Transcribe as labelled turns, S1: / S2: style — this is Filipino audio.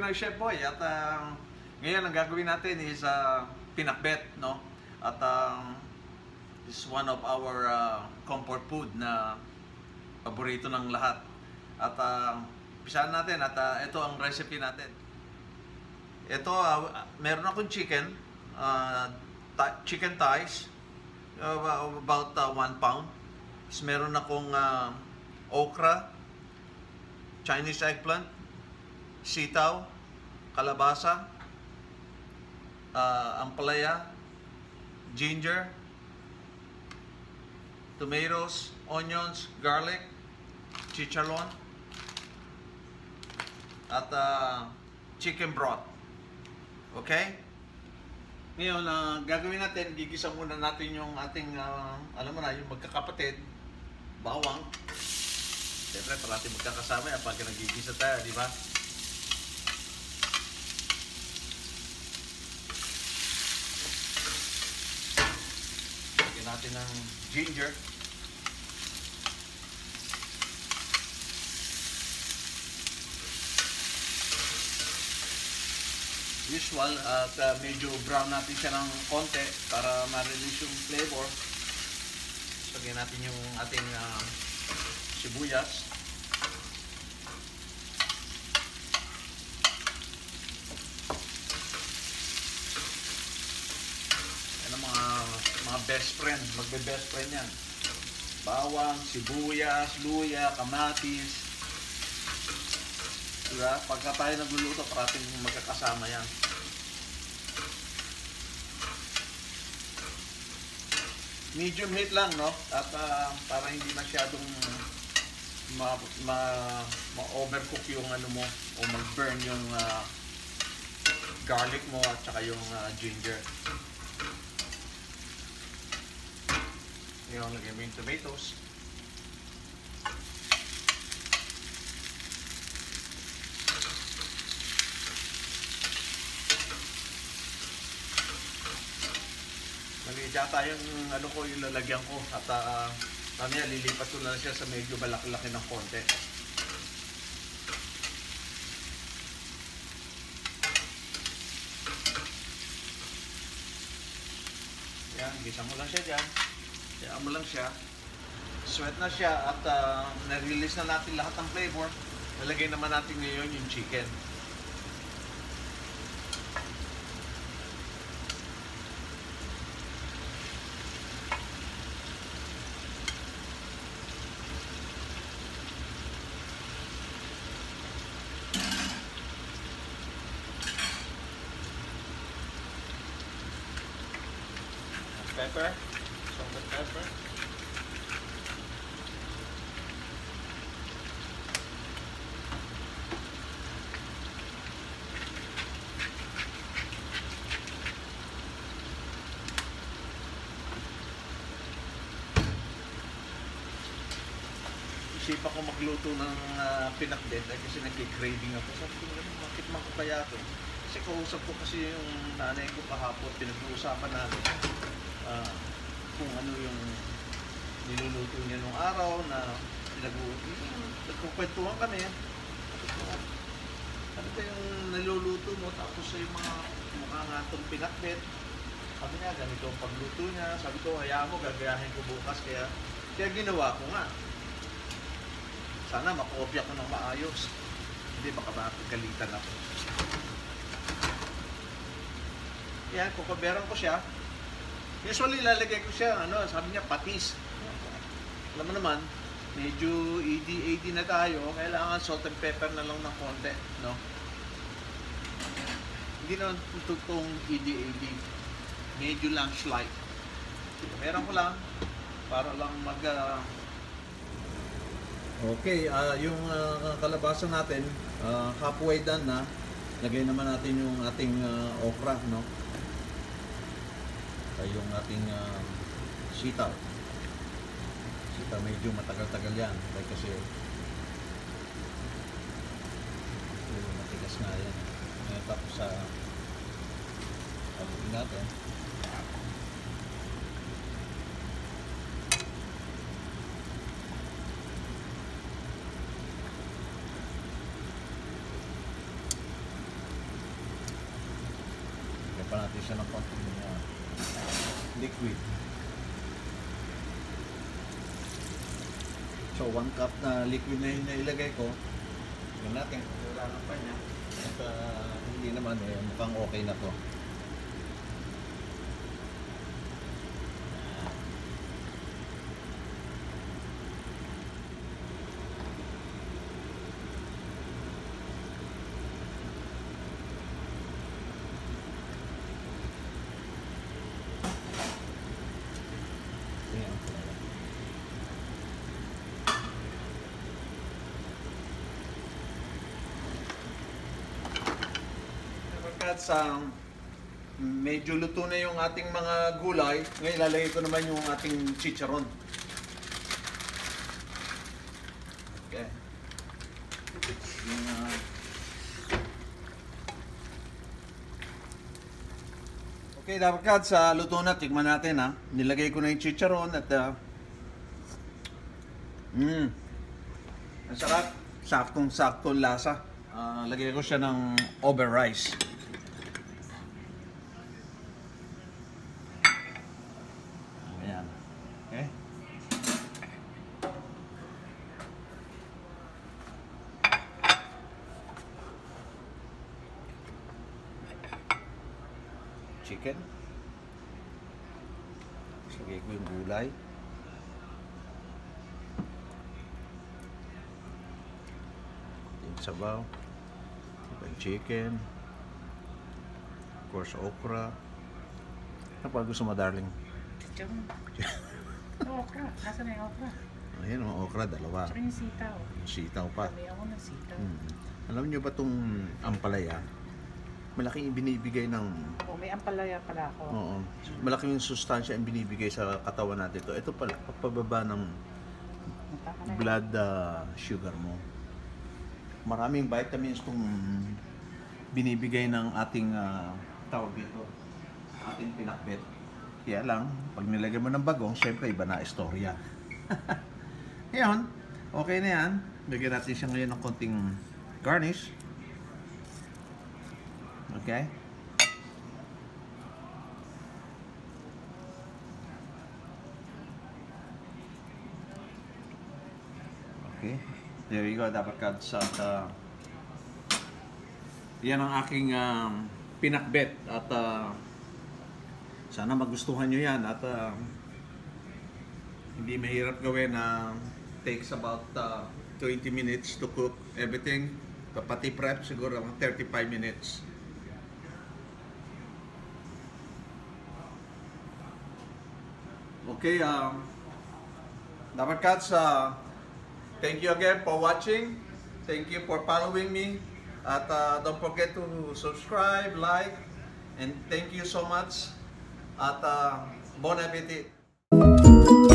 S1: ng Chef Boy at ngayon ang gagawin natin is pinakbet, no? At this is one of our comfort food na paborito ng lahat. At pisahan natin at ito ang recipe natin. Ito, meron akong chicken, chicken thighs, about 1 pound. Meron akong okra, Chinese eggplant, sitaw, kalabasa, ampalaya, ginger, tomatoes, onions, garlic, chicharon, at chicken broth. Okay? Ngayon, gagawin natin, gigisa muna natin yung ating, alam mo na, yung magkakapatid, bawang. Siyempre, parati magkakasama yan pag nagigisa tayo, di ba? Lagyan natin ng ginger. Usual at medyo brown natin siya ng konti para ma-release yung flavor. Lagyan natin yung ating sibuyas. Yan ang mga best friend, magbe-best friend yan. Bawang, sibuyas, luya, kamatis. Diba? Pagka tayo nagluluto, parating magkakasama yan. Medium heat lang, no? At para hindi masyadong ma-overcook yung ano mo o mag-burn yung garlic mo at saka yung ginger. Yung lagyan mo yung tomatoes. Maliit yata yung ano ko, yung lalagyan ko at mamaya lilipat ko na siya sa medyo malaki-laki ng konti. Yan, gisa mo lang siya dyan. Kaya mo lang siya. Sweat na siya at na-release na natin lahat ng flavor. Nalagay naman natin ngayon yung chicken. Pepper, salt and pepper. Isipa ko magluto ng pinakbet kasi nagki-craving ako. Sabi ko, bakit man ko kaya ito? Kasi kausap ko kasi yung nanay ko kahapon, pinag-uusapan natin kung ano yung niluluto niya nung araw na nagkukwentuhan kami. Ano ba yung niluluto mo? Tapos yung mga mukha nga itong pinakbet. Sabi niya, ganito ang pagluto niya. Sabi ko, hayaan mo, gagayahin ko bukas. Kaya ginawa ko nga. Sana makopya ko ng maayos. Hindi, baka makagalitan ako. Yan, kukaberan ko siya. Usually, lalagay ko siya, sabi niya, patis. Alam mo naman, medyo AD na tayo. Kailangan salt and pepper na lang ng konti, no? Hindi naman tutong AD. Medyo lang slight. Meron ko lang, para lang Okay, yung kalabasa natin, halfway done na. Lagay naman natin yung ating okra, no? Yung ating sitaw. Sitaw medyo matagal-tagal yan kasi matigas nga yan. Tapos haluin natin. siya ng konting liquid. So 1 cup na liquid na yung nailagay ko. Tignan natin kung kailangan pa niya. At hindi naman mukhang okay na to. Sa medyo luto na yung ating mga gulay, ngayon ilalagay ko naman yung ating chicharon. Okay. Okay, dapat sa luto na, tigman natin ha. Nilagay ko na yung chicharon at ang sarap, saktong-sakto lasa. Lagay ko siya ng over rice. Ayan. Okay. Chicken. Lagay ko yung gulay. Yung sabaw. Yung chicken. Of course, okra. Ano pa gusto mo, darling?
S2: Chicharon. Okra. Nasaan na yung okra?
S1: Ayan, yung okra, dalawa.
S2: Tsaka yung sitaw.
S1: Sitaw pa.
S2: Sabi ako ng sitaw.
S1: Alam niyo ba itong ampalaya? Malaking binibigay ng...
S2: Oh, may ampalaya pala ako.
S1: Oo. Malaking sustansya ang binibigay sa katawan natin. Ito pala, pababa ng blood sugar mo. Maraming vitamins itong binibigay ng ating tawag dito, ating pinakbet. Kaya lang, pag nilagay mo ng bagong, syempre iba na istorya. Ngayon, okay na yan. Lagyan natin siya ngayon ng konting garnish. Okay? Okay. There you go, dapat kads. At yan ang aking pinakbet. At sana magustuhan nyo yan. At hindi mahirap gawin. Takes about 20 minutes to cook everything. Pati prep siguro 35 minutes. Okay, dapat kads, thank you again for watching. Thank you for following me. At don't forget to subscribe, like, and thank you so much. At bon appetit!